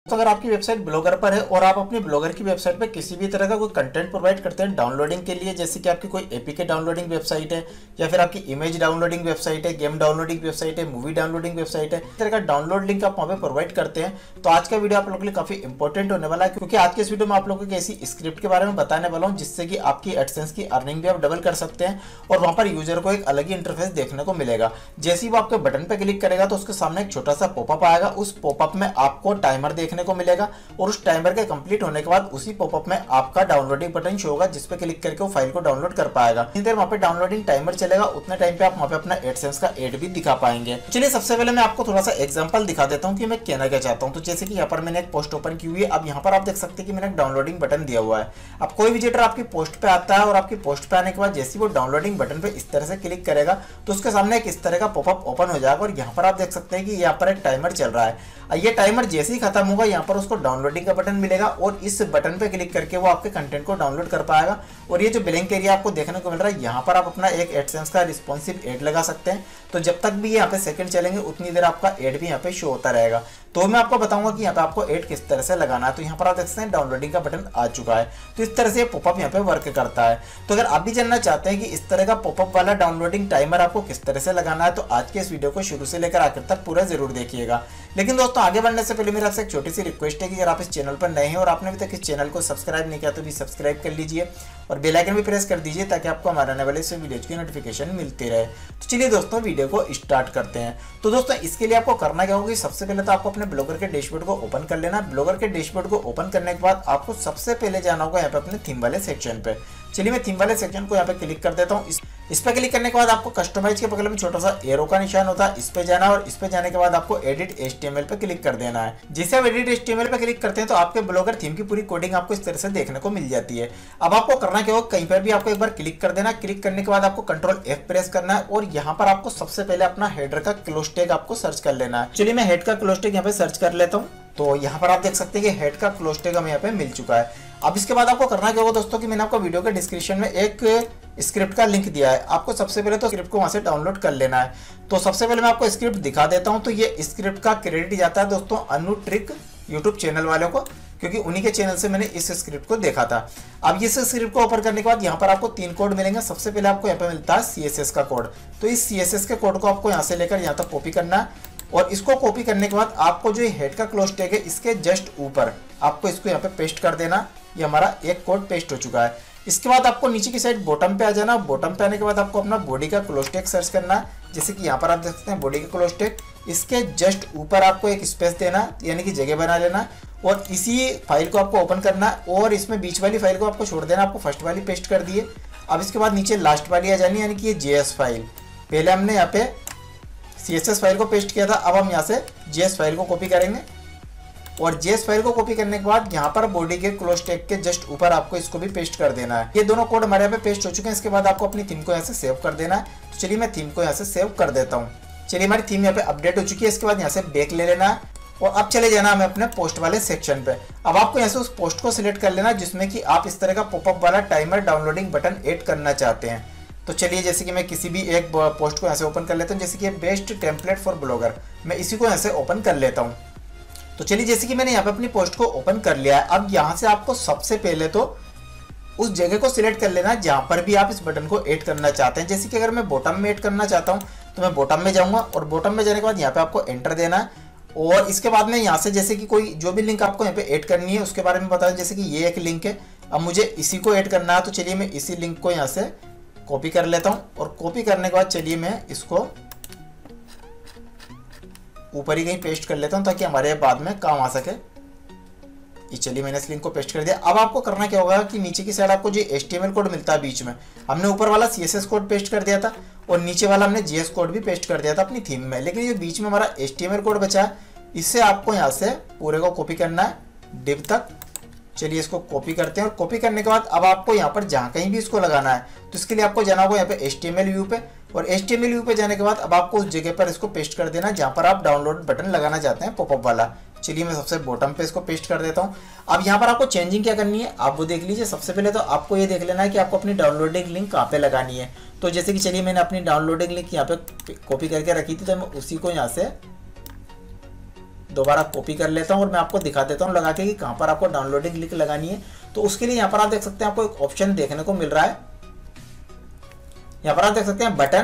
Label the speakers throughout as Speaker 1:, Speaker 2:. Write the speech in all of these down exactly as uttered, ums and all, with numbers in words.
Speaker 1: तो अगर आपकी वेबसाइट ब्लॉगर पर है और आप अपनी ब्लॉगर की वेबसाइट पर किसी भी तरह का कोई कंटेंट प्रोवाइड करते हैं डाउनलोडिंग के लिए, जैसे कि आपकी कोई एपीके डाउनलोडिंग वेबसाइट है या फिर आपकी इमेज डाउनलोडिंग वेबसाइट है, गेम डाउनलोडिंग वेबसाइट है, मूवी डाउनलोडिंग वेबसाइट है, इस तरह का डाउनलोड लिंक आप वहाँ पे प्रोवाइड करते हैं, तो आज का वीडियो आप लोगों के लिए काफी इंपॉर्टेंट होने वाला है, क्योंकि आज के इस वीडियो में आप लोगों को ऐसी स्क्रिप्ट के बारे में बताने वाला हूँ जिससे कि आपकी एडसेंस की अर्निंग भी आप डबल कर सकते हैं और वहाँ पर यूजर को एक अलग ही इंटरफेस देखने को मिलेगा। जैसे ही वो आपके बटन पर क्लिक करेगा तो उसके सामने एक छोटा सा पॉपअप आएगा, उस पॉपअप में आपको टाइमर देखने को मिलेगा और उस टाइमर के कंप्लीट होने के बाद उसी पॉपअप में आपका डाउनलोडिंग बटन शो होगा जिस पे क्लिक करके वो फाइल को डाउनलोड कर पाएगा। जितनी देर वहाँ पे डाउनलोडिंग टाइमर चलेगा उतने टाइम पे आप वहाँ पे अपना एडसेंस का एड भी दिखा पाएंगे। चलिए सबसे पहले मैं आपको थोड़ा सा एग्जांपल दिखा देता हूँ कि मैं कहना क्या चाहता हूँ। तो जैसे कि यहाँ पर मैंने एक पोस्ट ओपन की हुई है, अब यहाँ पर आप देख सकते हैं कि मैंने एक डाउनलोडिंग बटन दिया हुआ है। अब कोई विजिटर आपकी पोस्ट पे आता है और आपकी पोस्ट पे आने के बाद जैसे वो डाउनलोडिंग बटन पे इस तरह से क्लिक करेगा तो उसके सामने एक इस तरह का पॉपअप ओपन हो जाएगा और यहाँ पर आप देख सकते हैं कि यहाँ पर एक टाइमर चल रहा है। ये टाइमर जैसे ही खत्म होगा यहाँ पर उसको डाउनलोडिंग का बटन मिलेगा और इस बटन पे क्लिक करके वो आपके कंटेंट को डाउनलोड कर पाएगा। और ये जो ब्लैंक एरिया आपको देखने को मिल रहा है यहाँ पर आप अपना एक एडसेंस का रिस्पॉन्सिव एड लगा सकते हैं, तो जब तक भी यहाँ पे सेकंड चलेंगे उतनी देर आपका एड भी यहाँ पे शो होता रहेगा। तो मैं आपको बताऊंगा कि यहाँ पे आपको एड किस तरह से लगाना है। तो यहाँ पर आप देख सकते हैं डाउनलोडिंग का बटन आ चुका है, तो इस तरह से पॉपअप यहाँ पे वर्क करता है। तो अगर आप भी जानना चाहते हैं कि इस तरह का पॉपअप वाला डाउनलोडिंग टाइमर आपको किस तरह से लगाना है तो आज के इस वीडियो को शुरू से लेकर आखिर तक पूरा जरूर देखिएगा। लेकिन दोस्तों आगे बढ़ने से पहले मेरा आपसे एक छोटी सी रिक्वेस्ट है कि अगर आप इस चैनल पर नए हैं और आपने अभी तक इस चैनल को सब्सक्राइब नहीं किया तो भी सब्सक्राइब कर लीजिए और बेल आइकन भी प्रेस कर दीजिए ताकि आपको हमारे आने वाले इस वीडियो की नोटिफिकेशन मिलती रहे। तो चलिए दोस्तों वीडियो को स्टार्ट करते हैं। तो दोस्तों इसके लिए आपको करना क्या होगा, सबसे पहले तो आपको अपने ब्लॉगर के डैशबोर्ड को ओपन कर लेना। ब्लॉगर के डैशबोर्ड को ओपन करने के बाद आपको सबसे पहले जाना होगा यहाँ पे अपने थीम वाले सेक्शन पे। चलिए मैं थीम वाले सेक्शन को यहाँ पे क्लिक कर देता हूँ। इस, इस पे क्लिक करने के बाद आपको कस्टमाइज के बगल में छोटा सा एरो का निशान होता है, इस पे जाना और इस पे जाने के बाद आपको एडिट एचटीएमएल पे क्लिक कर देना है। जैसे आप एडिट एचटीएमएल पे क्लिक करते हैं तो आपके ब्लॉगर थीम की पूरी कोडिंग आपको इस तरह से देखने को मिल जाती है। अब आपको करना क्या होगा, कहीं पर भी आपको एक बार क्लिक कर देना। क्लिक करने के बाद आपको कंट्रोल एफ प्रेस करना है और यहाँ पर आपको सबसे पहले अपना हेडर का क्लोज टैग आपको सर्च कर लेना है। चलिए मैं हेड का क्लोज टैग यहाँ पे सर्च कर लेता हूँ। तो यहाँ पर आप देख सकते हैं कि हेड का क्लोज टैग हमें यहाँ पे मिल चुका है। अब इसके बाद आपको करना क्या होगा दोस्तों कि मैंने आपको वीडियो के डिस्क्रिप्शन में एक स्क्रिप्ट का लिंक दिया है, आपको सबसे पहले तो स्क्रिप्ट को वहां से डाउनलोड कर लेना है। तो सबसे पहले मैं आपको स्क्रिप्ट दिखा देता हूं। तो ये स्क्रिप्ट का क्रेडिट जाता है दोस्तों अनु ट्रिक यूट्यूब चैनल वालों को, क्योंकि उन्हीं के चैनल से मैंने इस स्क्रिप्ट को देखा था। अब इस स्क्रिप्ट को ओपन करने के बाद यहाँ पर आपको तीन कोड मिलेंगे। सबसे पहले आपको यहाँ पे मिलता है सीएसएस का कोड, तो इस सीएसएस के कोड को आपको यहाँ से लेकर यहाँ तक कॉपी करना है और इसको कॉपी करने के बाद आपको जो हेड का क्लोज टैग है इसके जस्ट ऊपर आपको इसको यहाँ पे पेस्ट कर देना। ये हमारा एक कोड पेस्ट हो चुका है। इसके बाद आपको नीचे की साइड बॉटम पे आ जाना। बॉटम पे आने के बाद आपको अपना बॉडी का क्लोज टैग सर्च करना है, जैसे कि यहाँ पर आप देख सकते हैं बॉडी का क्लोज टैग। इसके जस्ट ऊपर आपको एक स्पेस देना, यानी कि जगह बना लेना और इसी फाइल को आपको ओपन करना और इसमें बीच वाली फाइल को आपको छोड़ देना। आपको फर्स्ट वाली पेस्ट कर दिए। अब इसके बाद नीचे लास्ट वाली आ जानी, यानी कि ये जेएस फाइल। पहले हमने यहाँ पे सीएसएस फाइल को पेस्ट किया था, अब हम यहाँ से जेएस फाइल को कॉपी करेंगे और जेएस फाइल को कॉपी करने के बाद यहाँ पर बॉडी के क्लोज टैग के जस्ट ऊपर आपको इसको भी पेस्ट कर देना है। ये दोनों कोड हमारे यहाँ पे पेस्ट हो चुके हैं। इसके बाद आपको अपनी थीम को यहाँ से सेव कर देना है। तो चलिए मैं थीम को यहाँ से सेव कर देता हूँ। चलिए हमारी थीम यहाँ पे अपडेट हो चुकी है। इसके बाद यहाँ से बैक ले लेना है और अब चले जाना हमें अपने पोस्ट वाले सेक्शन पे। अब आपको यहाँ से उस पोस्ट को सिलेक्ट कर लेना जिसमें कि आप इस तरह का पॉपअप वाला टाइमर डाउनलोडिंग बटन ऐड करना चाहते हैं। तो चलिए जैसे कि मैं किसी भी एक पोस्ट को यहाँ से ओपन कर लेता हूँ, जैसे कि बेस्ट टेम्पलेट फॉर ब्लॉगर, मैं इसी को यहाँ से ओपन कर लेता हूँ। तो चलिए जैसे कि मैंने यहाँ पे अपनी पोस्ट को ओपन कर लिया है। अब यहाँ से आपको सबसे पहले तो उस जगह को सिलेक्ट कर लेना जहाँ पर भी आप इस बटन को ऐड करना चाहते हैं। जैसे कि अगर मैं बॉटम में ऐड करना चाहता हूँ तो मैं बॉटम में जाऊँगा और बॉटम में जाने के बाद यहाँ पे आपको एंटर देना है और इसके बाद में यहाँ से जैसे कि कोई जो भी लिंक आपको यहाँ पे ऐड करनी है उसके बारे में बता दें। जैसे कि ये एक लिंक है, अब मुझे इसी को ऐड करना है। तो चलिए मैं इसी लिंक को यहाँ से कॉपी कर लेता हूँ और कॉपी करने के बाद चलिए मैं इसको ऊपर ही कहीं पेस्ट कर लेता हूँ ताकि हमारे बाद में काम आ सके। ये चलिए मैंने इस लिंक को पेस्ट कर दिया। अब आपको करना क्या होगा कि नीचे की साइड आपको जो एचटीएमएल कोड मिलता है बीच में, हमने ऊपर वाला सीएसएस कोड पेस्ट कर दिया था और नीचे वाला हमने जीएस कोड भी पेस्ट कर दिया था अपनी थीम में, लेकिन ये बीच में हमारा एचटीएमएल कोड बचा है, इससे आपको यहाँ से पूरे को कॉपी करना है डिव तक। चलिए इसको कॉपी करते हैं और कॉपी करने के बाद अब आपको यहाँ पर जहाँ कहीं भी इसको लगाना है तो इसके लिए आपको जाना होगा यहाँ पे एचटीएमएल व्यू पे और एचटीएमएल व्यू पे जाने के बाद अब आपको उस जगह पर इसको पेस्ट कर देना जहाँ पर आप डाउनलोड बटन लगाना चाहते हैं पॉपअप वाला। चलिए मैं सबसे बॉटम पे इसको पेस्ट कर देता हूँ। अब यहाँ पर आपको चेंजिंग क्या करनी है आप वो देख लीजिए। सबसे पहले तो आपको ये देख लेना है कि आपको अपनी डाउनलोडिंग लिंक कहाँ पे लगानी है। तो जैसे कि चलिए मैंने अपनी डाउनलोडिंग लिंक यहाँ पे कॉपी करके रखी थी तो मैं उसी को यहाँ से दोबारा कॉपी कर लेता हूँ और मैं आपको दिखा देता हूँ लगा के कि कहाँ पर आपको डाउनलोडिंग लिंक लगानी है। तो उसके लिए यहाँ पर आप देख सकते हैं आपको एक ऑप्शन देखने को मिल रहा है, यहाँ पर आप देख सकते हैं बटन,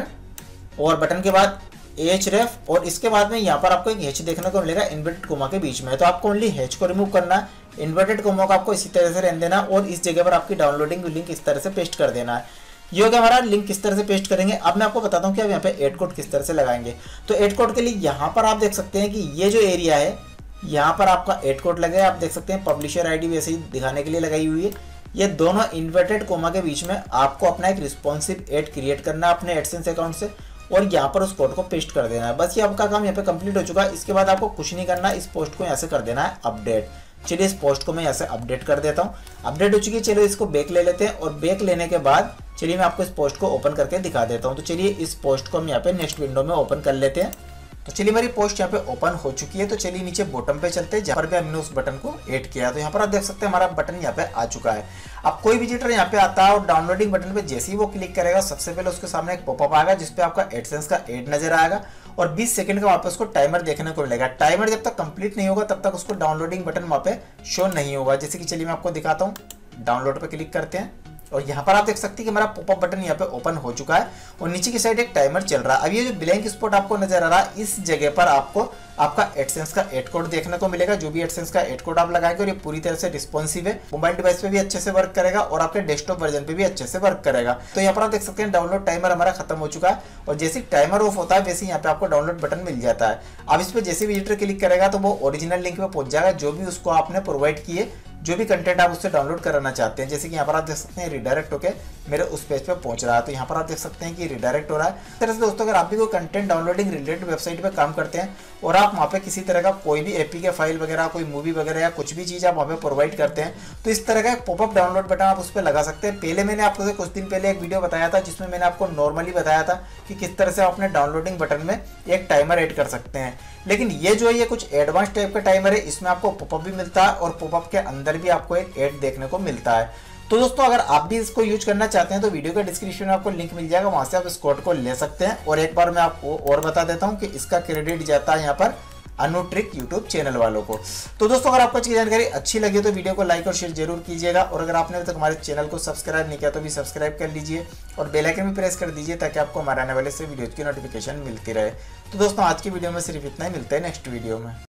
Speaker 1: और बटन के बाद एच रेफ, और इसके बाद में यहाँ पर आपको एक हैच देखने को मिलेगा इन्वर्टेड कोमा के बीच में। तो आपको ओनली हैच को रिमूव करना है, इन्वर्टेड कोमा को आपको इसी तरह से रहने देना और इस जगह पर आपकी डाउनलोडिंग लिंक इस तरह से पेस्ट कर देना है। ये हो गया हमारा लिंक किस तरह से पेस्ट करेंगे। अब मैं आपको बताता हूँ कि आप यहाँ पे एड कोड किस तरह से लगाएंगे। तो एड कोड के लिए यहाँ पर आप देख सकते हैं कि ये जो एरिया है यहाँ पर आपका एड कोड लगेगा। आप देख सकते हैं पब्लिशर आईडी वैसे ही दिखाने के लिए लगाई हुई है। ये दोनों इन्वर्टेड कोमा के बीच में आपको अपना एक रिस्पॉन्सिव एड क्रिएट करना है अपने एडसेंस अकाउंट से और यहाँ पर उस कोड को पेस्ट कर देना है। बस ये आपका काम यहाँ पे कंप्लीट हो चुका है। इसके बाद आपको कुछ नहीं करना, इस पोस्ट को यहाँ से कर देना है अपडेट। चलिए इस पोस्ट को मैं यहाँ से अपडेट कर देता हूँ। अपडेट हो चुकी है, चलिए इसको बैक ले लेते हैं और बैक लेने के बाद चलिए मैं आपको इस पोस्ट को ओपन करके दिखा देता हूँ। तो चलिए इस पोस्ट को हम यहाँ पे नेक्स्ट विंडो में ओपन कर लेते हैं। तो चलिए मेरी पोस्ट यहाँ पे ओपन हो चुकी है। तो चलिए नीचे बॉटम पे चलते हैं जहाँ पर भी हमने उस बटन को ऐड किया। तो यहाँ पर आप देख सकते हैं हमारा बटन यहाँ पे आ चुका है। अब कोई विजिटर यहाँ पे आता है और डाउनलोडिंग बटन पे जैसे ही वो क्लिक करेगा सबसे पहले उसके सामने एक पॉपअप आएगा जिसपे आपका एडसेंस का एड नजर आएगा और बीस सेकंड का वहाँ पे उसको टाइमर देखने को मिलेगा। टाइमर जब तक कंप्लीट नहीं होगा तब तक उसको डाउनलोडिंग बटन वहाँ पे शो नहीं होगा। जैसे कि चलिए मैं आपको दिखाता हूँ, डाउनलोड पे क्लिक करते हैं और यहाँ पर आप देख सकते हैं कि हमारा पॉपअप बटन यहाँ पे ओपन हो चुका है और नीचे की साइड एक टाइमर चल रहा है। अब ये जो ब्लैंक स्पॉट आपको नजर आ रहा है इस जगह पर आपको आपका एडसेंस का एड कोड देखने को मिलेगा, जो भी एडसेंस का एड कोड आप लगाएंगे और ये पूरी तरह से रिस्पॉन्सिव है, मोबाइल डिवाइस पे भी अच्छे से वर्क करेगा और आपके डेस्कटॉप वर्जन पे भी अच्छे से वर्क करेगा। तो यहाँ पर आप देख सकते हैं डाउनलोड टाइमर हमारा खत्म हो चुका है और जैसे टाइमर ऑफ होता है वैसे यहाँ पे आपको डाउनलोड बटन मिल जाता है। अब इस पर जैसे विजिटर क्लिक करेगा तो वो ओरिजिनल लिंक पे पहुंच जाएगा जो भी उसको आपने प्रोवाइड किए, जो भी कंटेंट आप उससे डाउनलोड कराना चाहते हैं। जैसे कि यहाँ पर आप देख सकते हैं रिडायरेक्ट होकर मेरे उस पेज पे पहुंच रहा है। तो यहाँ पर आप देख सकते हैं कि रिडायरेक्ट हो रहा है। इस तरह से दोस्तों अगर आप भी कोई कंटेंट डाउनलोडिंग रिलेटेड वेबसाइट पे काम करते हैं और आप वहाँ पे किसी तरह का कोई भी एपीके फाइल वगैरह, कोई मूवी वगैरह या कुछ भी चीज़ आप वहाँ पे प्रोवाइड करते हैं तो इस तरह का एक पॉपअप डाउनलोड बटन आप उस पर लगा सकते हैं। पहले मैंने आपको कुछ दिन पहले एक वीडियो बताया था जिसमें मैंने आपको नॉर्मली बताया था कि किस तरह से आप अपने डाउनलोडिंग बटन में एक टाइमर ऐड कर सकते हैं, लेकिन ये जो है ये कुछ एडवांस टाइप का टाइमर है। इसमें आपको पॉपअप भी मिलता है और पॉपअप के अंदर भी आपको एक ऐड देखने को मिलता है। तो दोस्तों अगर आप भी इसको यूज करना चाहते हैं तो वीडियो के डिस्क्रिप्शन में आपको लिंक मिल जाएगा, वहां से आप इस कोड को ले सकते हैं। और एक बार मैं आपको और बता देता हूं कि इसका क्रेडिट जाता है यहाँ पर अनुट्रिक यूट्यूब चैनल वालों को। तो दोस्तों अगर आपको अच्छी जानकारी अच्छी लगी तो वीडियो को लाइक और शेयर जरूर कीजिएगा और अगर आपने अभी तक हमारे चैनल को सब्सक्राइब नहीं किया तो भी सब्सक्राइब कर लीजिए और बेल आइकन भी प्रेस कर दीजिए ताकि आपको हमारे आने वाले से वीडियो की नोटिफिकेशन मिलती रहे। तो दोस्तों आज की वीडियो में सिर्फ इतना ही, मिलते हैं नेक्स्ट वीडियो में।